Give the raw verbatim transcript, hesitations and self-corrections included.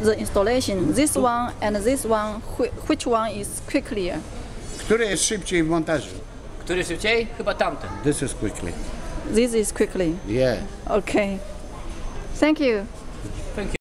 the installation. This one and this one, which one is quicker? Który jest szybciej w montażu? Który szybciej? Chyba tamten. This is quickly. This is quickly. Yeah. Okay. Thank you.